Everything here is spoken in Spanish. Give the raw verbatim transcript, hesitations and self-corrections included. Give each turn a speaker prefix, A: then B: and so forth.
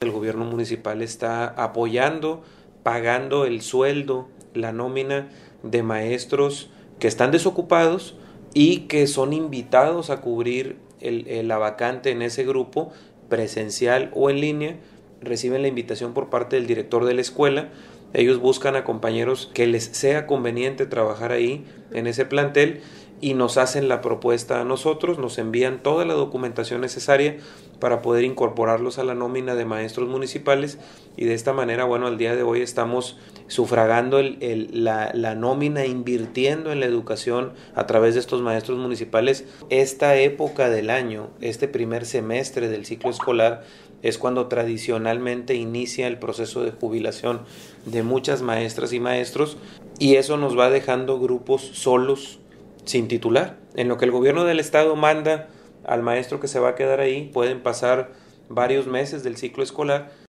A: El gobierno municipal está apoyando, pagando el sueldo, la nómina de maestros que están desocupados y que son invitados a cubrir el, el, la vacante en ese grupo, presencial o en línea. Reciben la invitación por parte del director de la escuela. Ellos buscan a compañeros que les sea conveniente trabajar ahí en ese plantel y nos hacen la propuesta a nosotros, nos envían toda la documentación necesaria para poder incorporarlos a la nómina de maestros municipales y de esta manera, bueno, al día de hoy estamos sufragando el, el, la, la nómina, invirtiendo en la educación a través de estos maestros municipales. Esta época del año, este primer semestre del ciclo escolar, es cuando tradicionalmente inicia el proceso de jubilación de muchas maestras y maestros y eso nos va dejando grupos solos, sin titular. En lo que el gobierno del estado manda al maestro que se va a quedar ahí, pueden pasar varios meses del ciclo escolar